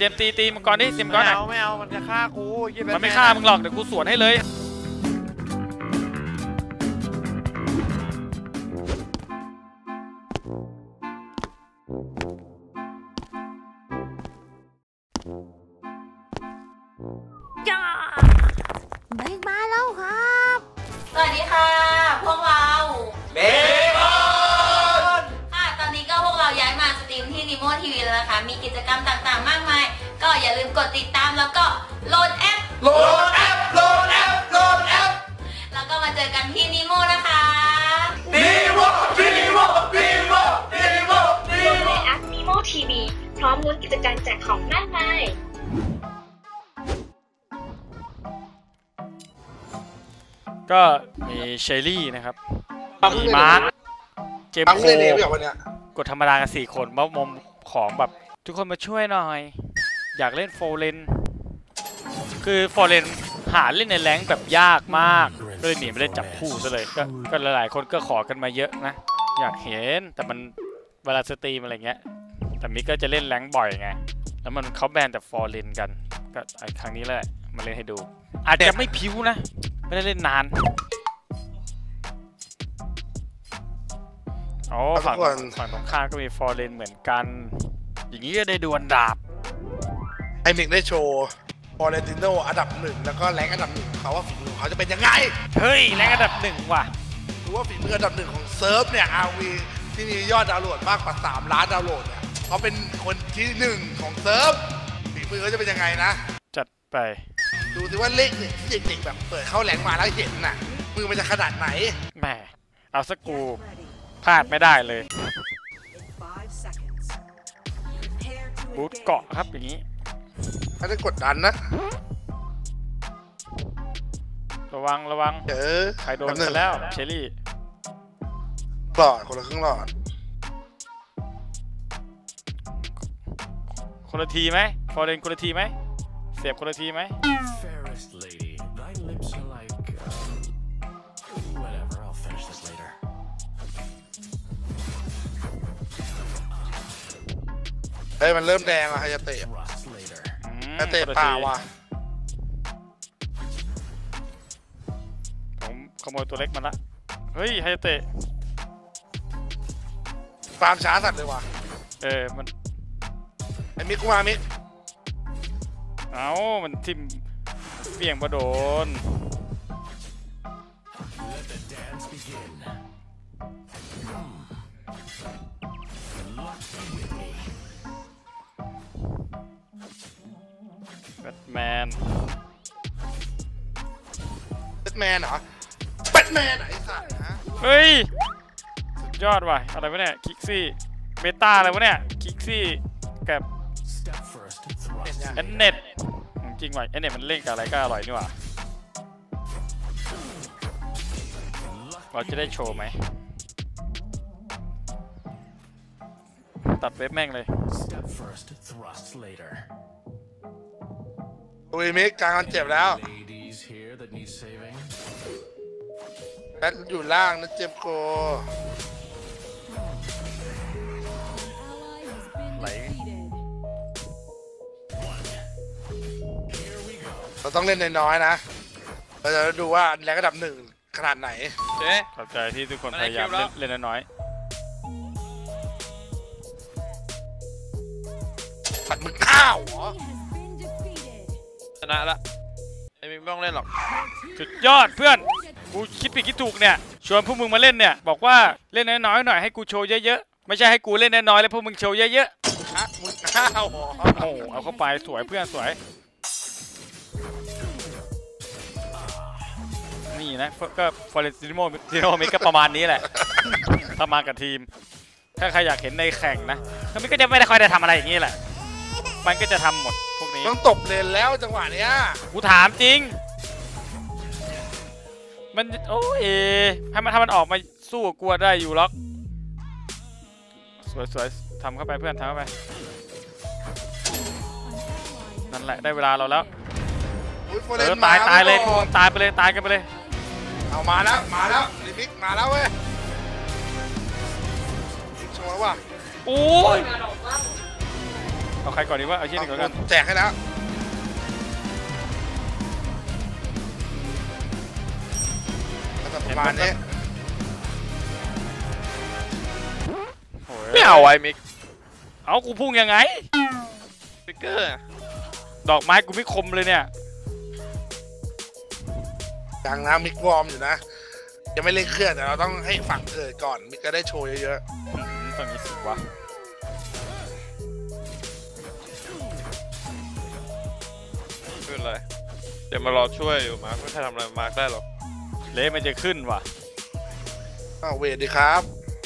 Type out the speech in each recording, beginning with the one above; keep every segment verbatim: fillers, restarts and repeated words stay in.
จมตีตีมังกรนี่ตีมังกรไม่เอาไม่เอามันจะฆ่ากูมันไม่ฆ่ามึงหรอกเดี๋ยวกูสวนให้เลยจ้าเบรกมาแล้วครับสวัสดีค่ะพวกเราเบคอนค่ะตอนนี้ก็พวกเราย้ายมาสตรีมที่นิโมทีวีแล้วนะคะมีกิจกรรมต่างๆมากมายก็อย่าลืมกดติดตามแล้วก็โหลดแอปโหลดแอปโหลดแอปโหลดแอปแล้วก็มาเจอกันที่นิโมนะคะนิโมนิโมนิโมนิโมนิโมในแอปนิโมทีวีพร้อมลุ้นกิจกรรมแจกของมากมายก็มีเชลลี่นะครับมีมาร์คเจมส์โคกดธรรมดากันสี่คนมามุมของแบบทุกคนมาช่วยหน่อยอยากเล่นโฟเลนคือโฟเลนหาเล่นในแรงแบบยากมากเลยหนีไปเล่นจับคู่ซะเลยก็ก็หลายๆคนก็ขอกันมาเยอะนะอยากเห็นแต่มันเวลาสตรีมอะไรเงี้ยแต่มิกก็จะเล่นแรงบ่อยไงแล้วมันเขาแบนแต่โฟเลนกันก็ไอ้ครั้งนี้แหละมาเล่นให้ดูอาจจะไม่พิ้วนะไม่ได้เล่นนานอ๋อฝั่งฝั่งตรงข้ามก็มีฟอร์เรนเหมือนกันอย่างนี้ก็ได้ดวลดาบไอมิกได้โชว์ฟอร์เรนติโนอันดับหนึ่งแล้วก็แรงอันดับหนึ่งเขาว่าฝีมือเขาจะเป็นยังไงเฮ้ยแรงอันดับหนึ่งว่ะดูว่าฝีมืออันดับหนึ่งของเซิร์ฟเนี่ย อาร์ วี ที่มียอดดาวน์โหลดมากกว่าสามล้านดาวน์โหลดเนี่ยเขาเป็นคนที่หนึ่งของเซิร์ฟฝีมือเขาจะเป็นยังไงนะจัดไปดูสิว่าเลขหนึ่งที่เด็กๆแบบเปิดเข้าแหลงมาแล้วเห็นน่ะมือมันจะขนาดไหนแหมเอาสักกูพลาดไม่ได้เลยบูทเกาะครับอย่างนี้เขาจะกดดันนะระวังระวังเออใครโดนกันแล้วเชลลี่หลอดคนละครึ่งหลอดคนละทีไหมฟอร์เรนคนละทีไหมเสียบคนละทีไหมเฮ้ยมันเริ่มแดงอะฮายาเตะฮายาเตะป่าว่ะผมขโมยตัวเล็กมันละเฮ้ยฮายาเตะฟาร์มช้าสัตว์เลยว่ะเออมันไอ้มิกกูมามิกเอ้ามันทิ่มเบี่ยงมาโดนแบทแมนแบทแมนเหรอแบทแมนไอ้สัตว์ฮะเฮ้ยสุดยอดว่ะอะไรวะเนี่ยคิกซี่เบต้าอะไรวะเนี่ยคิกซี่กับเอ็นเน็ตจริงว่ะเอ็นเน็ตมันเล่นกับอะไรก็อร่อยนี่หว่าเราจะได้โชว์ไหมตัดเว็บแม่งเลยดูอีมิกกลางมันเจ็บแล้วแบทอยู่ล่างนะเจ็บโกไหลเราต้องเล่นน้อยๆนะเราจะดูว่าแรงระดับหนึ่งขนาดไหนเจ๊ขอบใจที่ทุกคนพยายามเล่นเล่นน้อยผัดมึงข้าวเหรอชนะละไอ้มิกไม่ต้องเล่นหรอกสุดยอดเพื่อนกูคิดผิดคิดถูกเนี่ยชวนพวกมึงมาเล่นเนี่ยบอกว่าเล่นน้อยๆหน่อยให้กูโชว์เยอะๆไม่ใช่ให้กูเล่นน้อยๆแล้วพวกมึงโชว์เยอะๆฮะมึงข้าวเหรอโอ้โหเอาเข้าไปสวยเพื่อนสวยนี่นะก็ฟอเรนซิโมซิโนมิก็ประมาณนี้แหละถ้ามากับทีมถ้าใครอยากเห็นในแข่งนะก็มิก็จะไม่ได้ค่อยได้ทำอะไรอย่างนี้แหละมันก็จะทำหมดพวกนี้ต้องตบเลนแล้วจังหวะเนี้ยกูถามจริงมันโอ้ยให้มันถ้ามันออกมาสู้กลัวได้อยู่หรอกสวยๆทำเข้าไปเพื่อนทำเข้าไปนั่นแหละได้เวลาเราแล้วเออตายตายเลยพวกตายไปเลยตายกันไปเลยเอามาแล้วมาแล้วลิมิกมาแล้วเว้ยโชว์ว่ะโอ้ยเอาใครก่อนดีวะเอาเชี่ยนี่ก่อนกันแจกให้แล้วประมาณนี้โอ้ยไม่เอาไว้มิกเอากูพุ่งยังไงฟิกเกอร์ดอกไม้กูไม่คมเลยเนี่ยยังนะมิกวอร์มอยู่นะยังไม่เล่นเครื่องแต่เราต้องให้ฝั่งเกิดก่อนมิกก็ได้โชว์เยอะอืมตอนนี้สิวะไม่เป็นไรเดี๋ยวมารอช่วยอยู่มาร์คไม่ใช่ทำอะไรมาร์คได้หรอกเละมันจะขึ้นว่ะๆอ้าวเวทดีครับ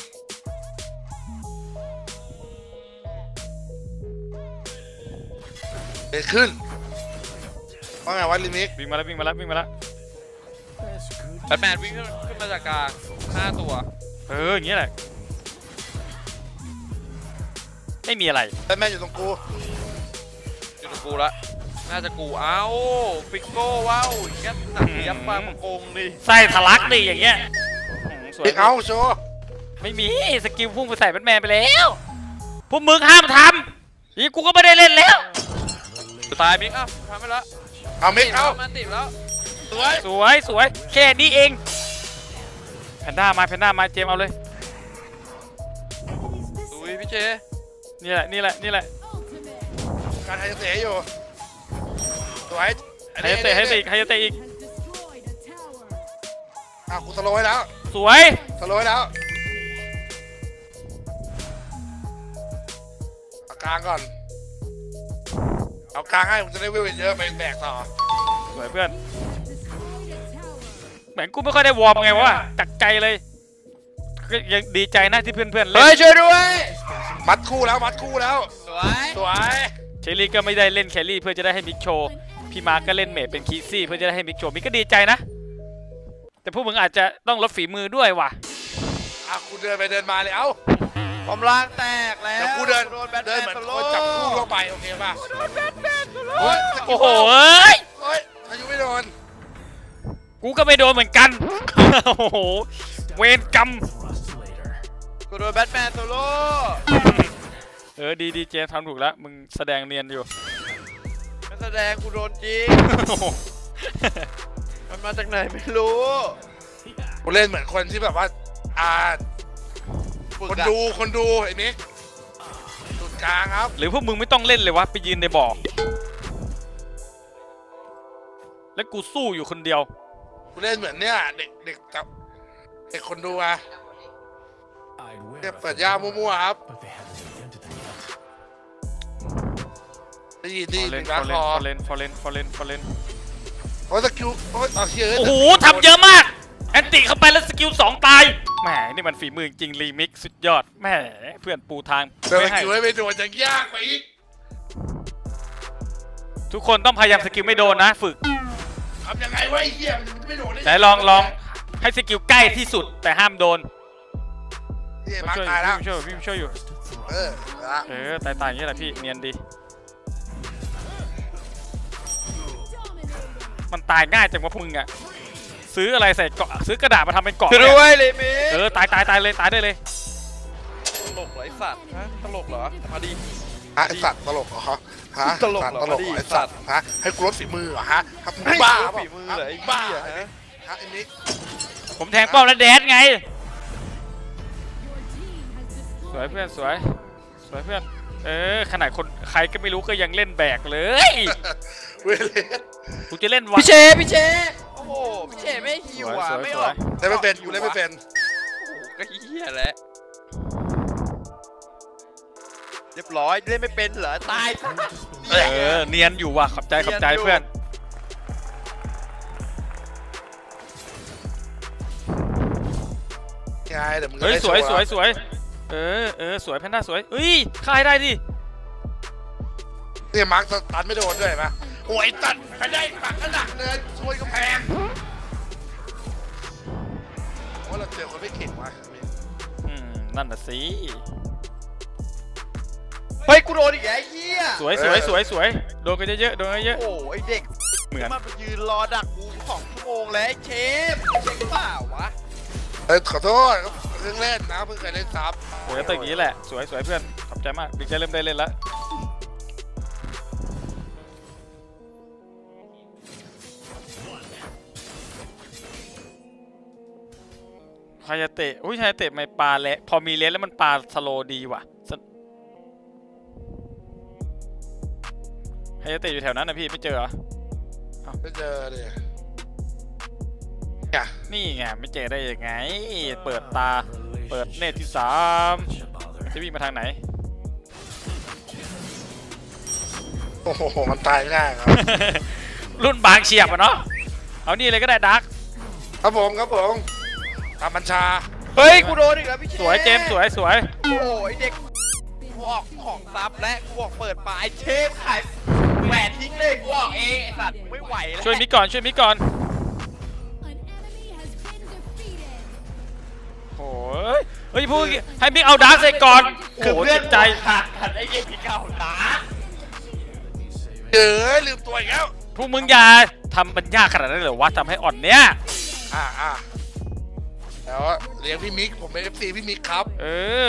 เวทขึ้นว่าไงวะลิมิกวิ่งมาแล้ววิ่งมาแล้ววิ่งมาแล้วแบทแมนวิ่งขึ้นขึ้นมาจากกลางห้าตัวเอออย่างเงี้ยแหละไม่มีอะไรแต่แม่อยู่ตรงกูอยู่ตรงกูละน่าจะกูเอ้าฟิกโก้ว้าวแกหนักยับปากมังกงดิไส้ทะลักดิอย่างเงี้ยอืมสวยมิกเอาโชว์ไม่มีสกิลพุ่งไปใส่แบทแมนไปแล้วพวกมึงห้ามทำนี่กูก็ไม่ได้เล่นแล้วตายมิกเอ้าทำไปแล้วเอามิกเอามันติดแล้วสวยสวยสวยแค่นี้เองแพนด้ามาแพนด้ามาเจมเอาเลยดูพี่เจนี่แหละนี่แหละนี่แหละการไฮเตะอยู่สวยให้เตะให้เตะอีกให้เตะอีกอ้าวกูสโลว์ให้แล้วสวยสโลว์ให้แล้วเอากลางก่อนเอากลางให้ผมจะได้เวลเยอะไปแบกต่อสวยเพื่อนเหมือนกูไม่ค่อยได้วอร์มไงวะจากใจเลยก็ยังดีใจนะที่เพื่อนๆเล่เฮ้ยนช่วยด้วยมัดคู่แล้วมัดคู่แล้วสวยสวยเชลลี่ก็ไม่ได้เล่นแครี่เพื่อจะได้ให้มิกโชว์พี่มาร์กก็เล่นเมดเป็นคีซี่เพื่อจะได้ให้มิกโชว์มิกก็ดีใจนะแต่พวกมึงอาจจะต้องลดฝีมือด้วยว่ะอ่ะกูเดินไปเดินมาเลยเอ้าผมล่างแตกแล้วเดี๋ยวกูเดินโดนแบทแมเดินนเหมือนสโลคนจับคู่เข้าไปโอเคป่ะโอ้ยโอ้โหเอ้ยเฮ้ยอายุไม่โดนกูก็ไม่โดนเหมือนกัน โอ้โหเวรกรรมกูโดนแบทแมนโซโล่เออดีดีเจทำถูกแล้วมึงแสดงเนียนอยู่มันแสดงกูโดนจริงโอ้โหมันมาจากไหนไม่รู้กูเล่นเหมือนคนที่แบบว่าอ่าฝึกคนอะดูคนดูไอ้มิกจุดกลางครับหรือพวกมึงไม่ต้องเล่นเลยวะไปยืนในบ่อแล้วกูสู้อยู่คนเดียวกูเล่นเหมือนเนี่ยเด็กเด็กกับเด็กคนดูอะเนี่ยเปิดยามั่วๆครับได้ยินดีฟอร์เรมีนร้านฟคออร์เรนฟอร์เรนฟอร์เรนฟอร์เรนโอ้สกิลโอ้ยเอาเชียร์โอ้โหทำเยอะมากแอนติเข้าไปแล้วสกิลสองตายแหมนี่มันฝีมือจริงรีมิกสุดยอดแหมเพื่อนปูทางเดินไม่สให้กิลให้ไปโดนจะยากไปอีกทุกคนต้องพยายามสกิลไม่โดนนะฝึกทำยังไงวะไอ้เหี้ยมันไม่โดนได้ไหนลองลองให้สกิลใกล้ที่สุดแต่ห้ามโดนเหี้ยมามาช่วยตายแล้วพี่ช่วยพี่ช่วยอยู่เออละเออตายตายอย่างนี้แหละพี่เนียนดีมันตายง่ายจังวะพวกมึงอะซื้ออะไรใส่เกาะซื้อกระดาษมาทำเป็นเกาะช่วยเนี่ด้วยยเลยมิเออตายตายตายเลยตายได้เลยตลกเหรอไอสัตว์ฮะตลกเหรอมาดิฮะไอสัตว์ตลกเหรอฮะฮะตลกเหรอตลกมาดิไอสัตว์ฮะให้กูลดฝีมือเหรอฮะครับมึงให้บ้ากูลดเปล่าฝีมือเหรอไอ้บ้าเหี้ยฮะฮะฮะไอ้มิกผมแทงป้อมแล้วแดดไงสวยเพื่อนสวยสวยเพื่อนเออขนาดคนใครก็ไม่รู้ก็ยังเล่นแบกเลยเวเลสกูจะเล่นวันพี่เชพี่เชโอ้โหพี่เชไม่หิวอ่ะไม่ออกเล่นไม่เป็นกูเล่นไม่เป็นโอ้โหก็เหี้ยแหละเรียบร้อยเล่นไม่เป็นเหรอตายซะเออเนียนอยู่ว่ะขอบใจขอบใจเพื่อนไงเดี๋ยวมึงเฮ้ยได้สวยโชสวยสวยเออเออสวยแพนด้าสวยเฮ้ยฆ่าให้ได้ดิเนี่ยมาร์คตันไม่โดนด้วยเห็นไหมโอ้ยตัดไปได้ปักกระดักเนินช่วยกำแพงว่าเราเจอคนไม่เก่งว่ะอืมนั่นน่ะสิเฮ้ยกูโดนอีกแล้วไอ้เหี้ยสวยสวยสวยสวยโดนกันเยอะๆโดนกันเยอะโอ้ไอเด็กเหมือนมันไปยืนรอดักกูสองชั่วโมงแล้วไอ้เชฟเชฟเปล่าวะเออขอโทษเพิ่งเล่นนะเพิ่งเคยเล่นซับเออตัวอย่างนี้แหละสวยสวยเพื่อนขอบใจมากบิ๊กจะเริ่มได้เล่นแล้วฮายาเตะอุ้ยฮายาเตะไม่ปลาเละพอมีเลนแล้วมันปลาสโลดีว่ะฮายาเตะอยู่แถวนั้นนะพี่ไม่เจอเหรอไม่เจอเลยนี่ไงไม่เจอได้ยังไงเปิดตาเปิดเนตที่สามจะวิ่งมาทางไหนโอ้โหมันตายง่ายครับรุ่นบางเฉียบอ่ะเนาะเอานี่เลยก็ได้ดักครับผมครับผมตามบัญชาเฮ้ยกูโดนอีกแล้วพี่เชสวยเจมสวยสวยโอ้ยเด็กกูออกของซับและกูออกเปิดปลายเชฟขายแหวนทิ้งเลยกูออกเองไอ้สัตว์ไม่ไหวแล้วช่วยมิก่อนช่วยมิก่อนโอ้ยเฮ้ยพูดให้มิกเอาดักใส่ก่อนคือเพื่อนใจขาดกันไอ้เด็กมิกเอาดักเออลืมตัวอีกแล้วพวกมึงอย่าทำมันยากขนาดนั้นเหรอวะทำให้อ่อนเนี้ยอ่าอ่าแล้วเรียกพี่มิกผมเป็นเอฟซีพี่มิกครับเออ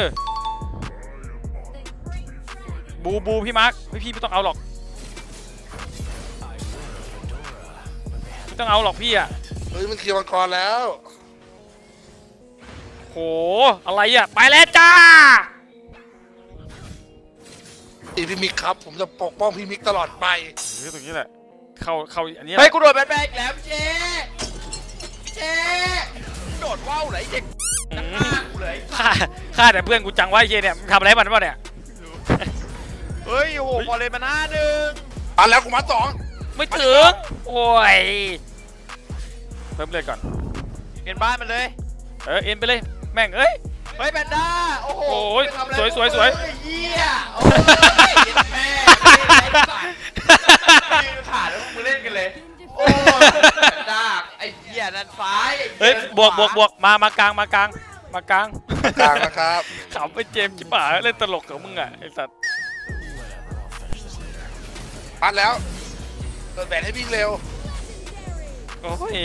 บูบูพี่มาร์คพี่พี่ไม่ต้องเอาหรอกไม่ต้องเอาหรอกพี่อ่ะเฮ้ยมันเคลียร์มังกรแล้วโหอะไรอ่ะไปแล้วจ้าพี่มิกครับผมจะปกป้องพี่มิกตลอดไปเฮ้ยตรงนี้แหละเข้าเข้าอันนี้เฮ้ยกูโดดแบนแบกแล้วเจ๊เจ๊โดดว่าวไหนเด็กจะฆ่ากูเลยฆ่าฆ่าแต่เพื่อนกูจังว่าเจ๊เนี่ยทำอะไรมันวะเนี่ยเฮ้ยโอ้โหพอเลยมาหน้าหนึ่งอันแล้วกูมาสองไม่ถึงโอ้ยเพิ่มเลยก่อนเอ็นบ้านมันเลยเออเอ็นไปเลยแม่งเอ้ยเฮ้ยแพนด้าโอ้โหสวยสวยสวยเยี่ยโอ้ยแม่ขาดแล้วมึงเล่นกันเลยโอ้ยแพนด้าไอ้เหี้ยนั่นซ้ายเฮ้ยบวกบวกบวกมามากลางมากลางมากลางกลางนะครับขำไปเจมจิ๋าเล่นตลกของมึงอ่ะไอ้สัตว์ปัดแล้วเปิดแบนให้วิ่งเร็วโอ้ย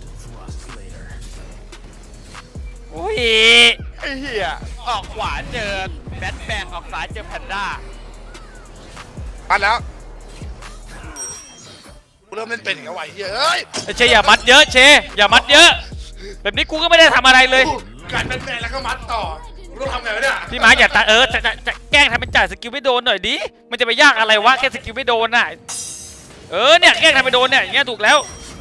โอ้ยไอ้เหี้ยออกขวาเจอแบทแบงออกซ้ายเจอแพนด้าปัดแล้วกูเริ่มเล่นเป็นอีกแล้วไอ้เหี้ยเอ้ยเชอย่ามัดเยอะเชอย่ามัดเยอะแบบนี้กูก็ไม่ได้ทำอะไรเลยการเป็นแบนแล้วก็มัดต่อกูต้องทำไงวะเนี่ยพี่มาร์คอย่าตาเออจะจะแกล้งทำเป็นจ่ายสกิลไม่โดนหน่อยดิมันจะไปยากอะไรวะแค่สกิลไม่โดนน่ะเออเนี่ยแกล้งทำไปโดนเนี่ยอย่างเงี้ยถูกแล้ว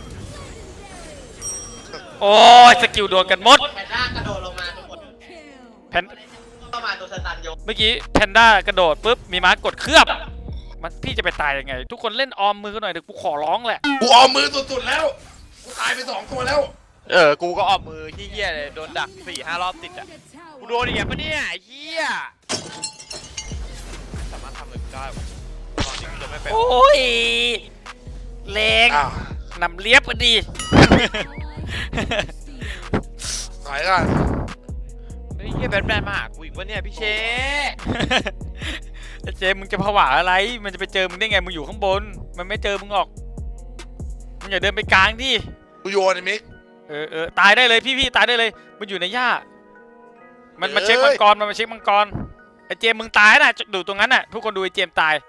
โอ้ยสกิลโดนกันหมดแพนด้ากระโดดลงมาทุกคนแพนเข้ามาตัวสตันโยเมื่อกี้แพนด้ากระโดดปุ๊บมีมาร์คกดเคลือบมันพี่จะไปตายยังไงทุกคนเล่นออมมือกันหน่อยเดี๋ยวกูขอร้องแหละกูออมมือสุดๆแล้วกูตายไปสองตัวแล้วเออกูก็ออมมือเหี้ยเลยโดนดักสี่ห้ารอบติดอ่ะกูโดนอีกปะเนี่ยเหี้ยสามารถทำอะไรได้ตอนนี้กูจะไม่เป็นโอ้ยแรงนำเลียบกันดีไหนกันเฮ้ยเฮียแบทแมนมาหากูอีกวะเนี่ยพี่เชเจมึงจะผวาอะไรมันจะไปเจอมึงได้ไงมึงอยู่ข้างบนมันไม่เจอมึงหรอกมึงอย่าเดินไปกลางดิกูโยนไอ้มิกเออเออตายได้เลยพี่พี่ตายได้เลยมันอยู่ในหญ้ามันมาเช็คมังกรมันมาเช็คมังกรไอเจมมึงตายนะดูตรงนั้นน่ะทุกคนดูไอเจมตาย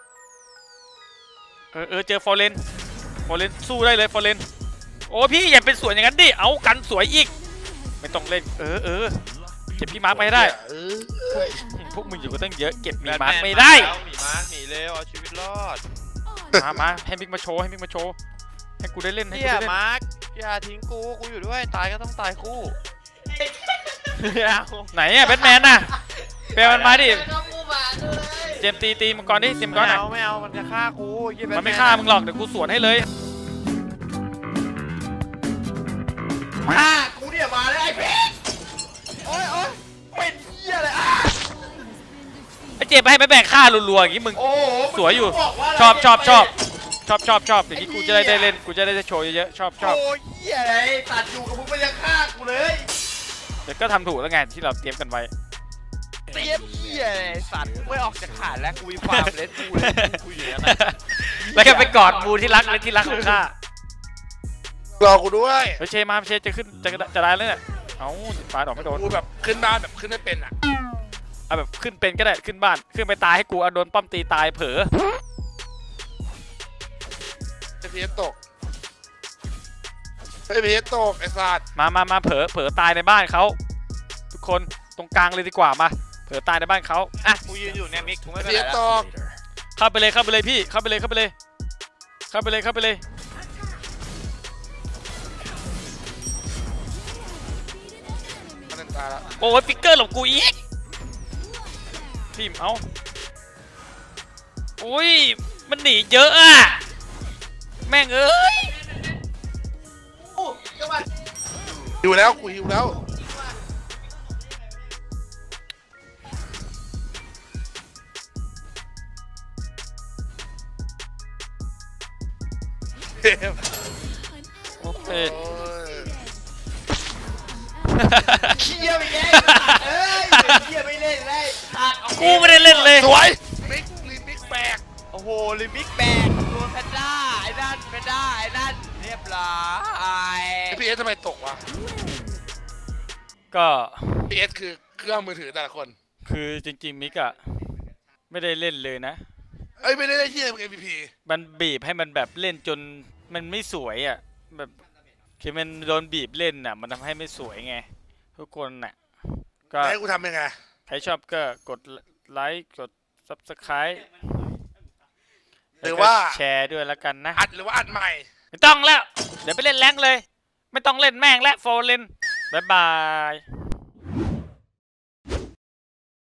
เออเออเจอฟอร์เรนฟอร์เรนสู้ได้เลยฟอร์เรนโอ้พี่อย่าเป็นสวนอย่างนั้นดิเอากันสวยอีกไม่ต้องเล่นเออเออเก็บพี่มาร์คไปได้พวกมึงอยู่ก็ตั้งเยอะเก็บมีมาร์คไม่ได้มีมาร์คหนีเร็วเอาชีวิตรอดมามาให้บิ๊กมาโชว์ให้บิ๊กมาโชว์ให้กูได้เล่นให้กูได้เล่นมาร์คอย่าทิ้งกูกูอยู่ด้วยตายก็ต้องตายคู่ไหนอะแบทแมนน่ะแปลมันมาดิเจมตีตีมังกรดิเจมก่อนไม่เอาไม่เอามันจะฆ่ากูมันไม่ฆ่ามึงหรอกเดี๋ยวกูสวนให้เลยฆ่ากูเนี่ยมาเลยไอ้เพ็กโอ้ยโอ้ยเป็นเหี้ยเลยอ่ะไอ้เจมไปให้แบทแมนฆ่ารัวๆอย่างงี้มึงสวยอยู่ชอบชอบชอบชอบชอบชอบอย่างนี้กูจะได้ได้เล่นกูจะได้โชว์เยอะๆชอบชอบโอ้ยเหี้ยอะไรตัดอยู่กับมึงไปยังฆ่ากูเลยเดี๋ยวก็ทำถูกแล้วไงที่เราเตรียมกันไว้เตรียมเหี้ยอะไรสัตว์ไม่ออกจากขาดแล้วกูมีฟาร์มเลสกูเลยกูอยู่อย่างนั้นแล้วก็ไปกอดบูที่รักเลยที่รักของข้ารอกูด้วยเฮ้ยเชมาเชจะขึ้นจะจะได้แล้วเนี่ยเอ้าปาดอกไม่โดนกูแบบขึ้นบ้านแบบขึ้นไม่เป็นอ่ะเอาแบบขึ้นเป็นก็ได้ขึ้นบ้านขึ้นไปตายให้กูเอาโดนป้อมตีตายเผลอจะเพี้ยนตกเฮ้ยเพชรตกไอ้สัตว์มามามาเผลอเผลอตายในบ้านเขาทุกคนตรงกลางเลยดีกว่ามาเผลอตายในบ้านเขาอ่ะกูยืนอยู่เนี่ยมิกกูไม่เพเป็นไรชรแล้วตกเข้าไปเลยเข้าไปเลยพี่เข้าไปเลยเข้าไปเลยเข้าไปเลยเข้าไปเลยมันตายแล้วโอ้ยฟิกเกอร์หลบกูอีกพิมเอาอุ้ยมันหนีเยอะอะแม่งเอ้ยหิวแล้วกูหิวแล้วเฮ้ยโอเคโอ้ยเชี่ยไปเล่นเอ้ยเชี่ยไม่เล่นเลยขาดออกกูไม่ได้เล่นเลยสวยมิกลิมิกแบกโอ้โหลิมิกแบกโดนแพนด้าไอ้นั่นแพนด้าไอ้นั่นเรียบร้อยพีเอสทำไมตกวะก็พีเอสคือเครื่องมือถือแต่ละคนคือจริงๆมิกอะไม่ได้เล่นเลยนะเอ้ยไม่ได้ได้ที่เอ็มพีพีมันบีบให้มันแบบเล่นจนมันไม่สวยอะแบบคือมันโดนบีบเล่นน่ะมันทำให้ไม่สวยไงทุกคนน่ะก็ให้กูทำยังไงใครชอบก็กดไลค์กด ซับสไครบ์หรือว่าแชร์ด้วยแล้วกันนะอัดหรือว่าอัดใหม่ไม่ต้องแล้วเดี๋ยวไปเล่นแรงค์เลย ไม่ต้องเล่นแม่งและโฟนเล่นบ๊ายบาย